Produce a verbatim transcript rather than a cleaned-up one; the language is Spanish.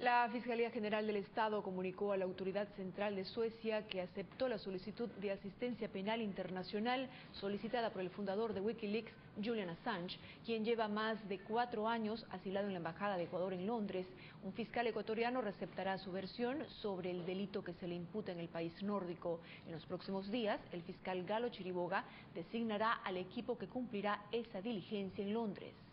La Fiscalía General del Estado comunicó a la Autoridad Central de Suecia que aceptó la solicitud de asistencia penal internacional solicitada por el fundador de Wikileaks, Julian Assange, quien lleva más de cuatro años asilado en la Embajada de Ecuador en Londres. Un fiscal ecuatoriano receptará su versión sobre el delito que se le imputa en el país nórdico. En los próximos días, el fiscal Galo Chiriboga designará al equipo que cumplirá esa diligencia en Londres.